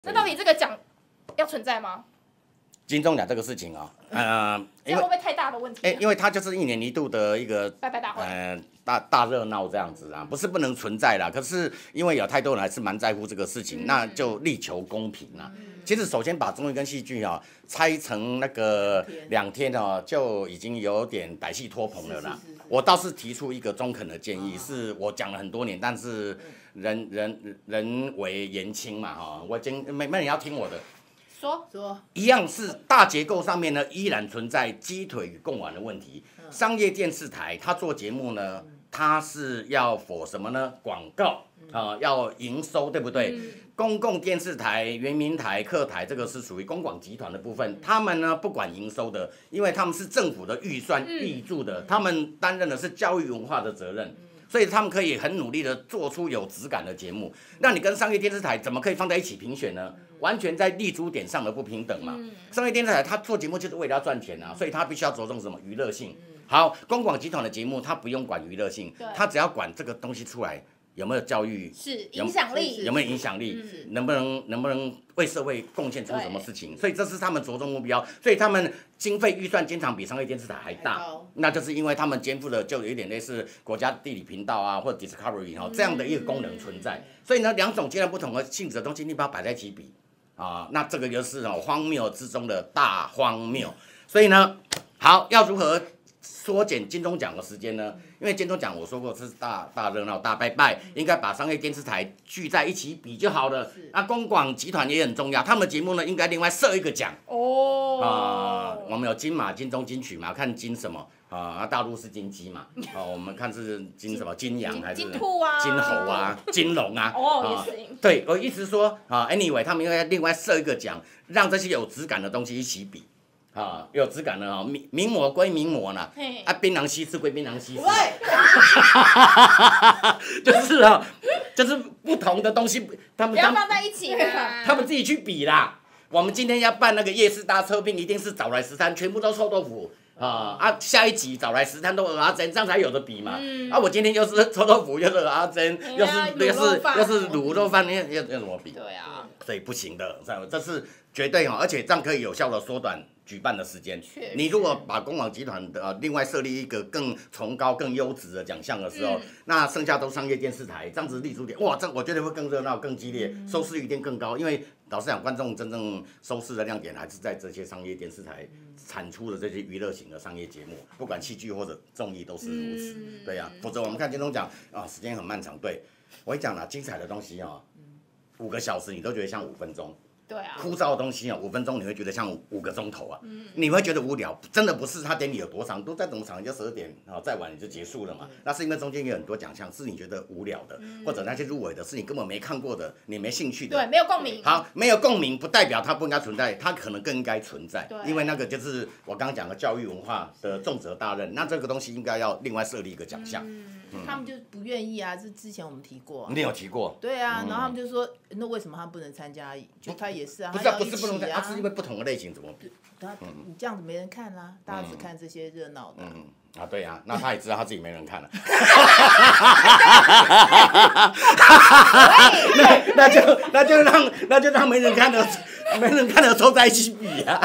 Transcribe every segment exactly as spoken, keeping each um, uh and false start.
那到底这个奖要存在吗？ 金钟奖这个事情啊、哦，呃， 这会不会太大的问题、啊？ 哎、欸，因为它就是一年一度的一个拜拜大会， 呃，大大热闹这样子啊，不是不能存在啦，可是因为有太多人还是蛮在乎这个事情，嗯、那就力求公平啦。嗯、其实首先把综艺跟戏剧啊拆成那个两天哦，就已经有点歹戏拖棚了啦。是是是是我倒是提出一个中肯的建议，是我讲了很多年，但是人人人为言轻嘛哈，我今没没人要听我的。 说说一样是大结构上面呢，依然存在鸡腿与贡丸的问题。嗯、商业电视台它做节目呢，嗯、它是要for什么呢？广告啊、呃，要营收，对不对？嗯、公共电视台、原民台、客台，这个是属于公广集团的部分，他们呢不管营收的，因为他们是政府的预算挹注的，嗯、他们担任的是教育文化的责任。所以他们可以很努力的做出有质感的节目。那你跟商业电视台怎么可以放在一起评选呢？完全在立足点上的不平等嘛。商业电视台他做节目就是为了要赚钱啊，所以他必须要着重什么娱乐性。好，公广集团的节目他不用管娱乐性，他只要管这个东西出来有没有教育， 是影响力， 有没有影响力，能不能能不能为社会贡献出什么事情？所以这是他们着重目标，所以他们经费预算经常比商业电视台还大，那就是因为他们肩负的就有一点类似国家地理频道啊，或者 Discovery 哈、哦、这样的一个功能存在。所以呢，两种截然不同的性质的东西，你把它摆在一起比啊，那这个就是哦荒谬之中的大荒谬。所以呢，好，要如何缩减金钟奖的时间呢？因为金钟奖我说过是大大热闹大拜拜，应该把商业电视台聚在一起比就好了。那公广集团也很重要，他们的节目呢应该另外设一个奖哦。啊、呃，我们有金马、金钟、金曲嘛，看金什么啊？大陆是金鸡嘛，哦、啊，我们看是金什么？金羊还是金兔啊？ 金猴啊？金龙啊？ 哦， 啊也行。 对，我意思说啊 ，anyway， 他们应该另外设一个奖，让这些有质感的东西一起比。啊，有质感的哦，名名模归名模啦，啊，槟榔西施归槟榔西施，就是啊，就是不同的东西，他们不要放在一起啦， 他们自己去比啦。我们今天要办那个夜市大测评，一定是找来十摊，全部都臭豆腐啊啊！下一集找来十摊都蚵仔煎，这样才有的比嘛。嗯、啊，我今天又是臭豆腐，又是蚵仔煎，又是又是又是卤肉饭，要要要怎么比？ 对啊， 所以不行的，这是绝对哈，而且这样可以有效的缩短举办的时间。你如果把公广集团的、呃、另外设立一个更崇高、更优质的奖项的时候，嗯、那剩下都商业电视台，这样子立足点，哇，这我觉得会更热闹、更激烈，收视率一定更高。因为老实讲，观众真正收视的亮点还是在这些商业电视台产出的这些娱乐型的商业节目，不管戏剧或者综艺都是如此。嗯、对呀、啊，否则我们看金钟奖啊，时间很漫长。对我跟你讲啦，精彩的东西哦，五个小时你都觉得像五分钟。 对啊， 枯燥的东西啊，五分钟你会觉得像五个钟头啊，嗯、你会觉得无聊，真的不是它典礼有多长，都再怎么长就十二点啊，再晚你就结束了嘛。嗯、那是因为中间有很多奖项是你觉得无聊的，嗯、或者那些入围的是你根本没看过的，你没兴趣的， 对，没有共鸣。 好，没有共鸣不代表它不应该存在，它可能更应该存在，因为那个就是我刚刚讲的教育文化的重责大任，那这个东西应该要另外设立一个奖项。嗯嗯、他们就不愿意啊，这之前我们提过、啊， 你有提过？ 对啊，嗯、然后他们就说，那为什么他不能参加？就他也是啊， 不是啊，不是不能参加，是因为不同的类型怎么比？ 他你这样子没人看啦，大家只看这些热闹的。 嗯啊，对啊，那他也知道他自己没人看了，那那就那就让那就让没人看的没人看的凑在一起比啊，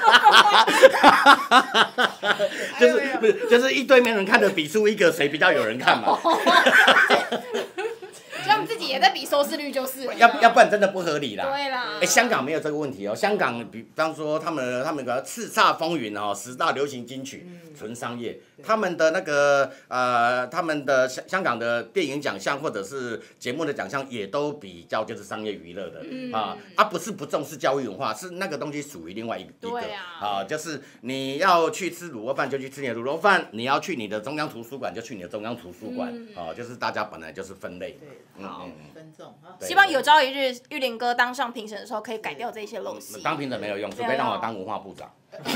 就是不是就是一堆没人看的比出一个谁比较有人看嘛。 他们自己也在比收视率，就是要要不然真的不合理啦。 对啦， 哎、欸，香港没有这个问题哦。香港比方说他们他们个叱咤风云哦，十大流行金曲，纯、嗯、商业。他们的那个呃，他们的香香港的电影奖项或者是节目的奖项也都比较就是商业娱乐的、嗯、啊，啊不是不重视教育文化，是那个东西属于另外一个一个啊, 啊，就是你要去吃卤肉饭就去吃你的卤肉饭，你要去你的中央图书馆就去你的中央图书馆、嗯、啊，就是大家本来就是分类。 对，好，分众啊。 希望有朝一日玉林哥当上评审的时候，可以改掉这些陋习。 当评审没有用，除非让我当文化部长。 我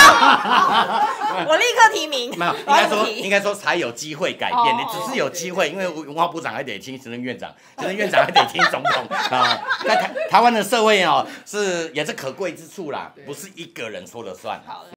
立刻提名。 没有，应该说应该说才有机会改变。你只是有机会，因为文化部长还得听行政院长，行政院长还得听总统啊。在台台湾的社会哦，是也是可贵之处啦，不是一个人说了算。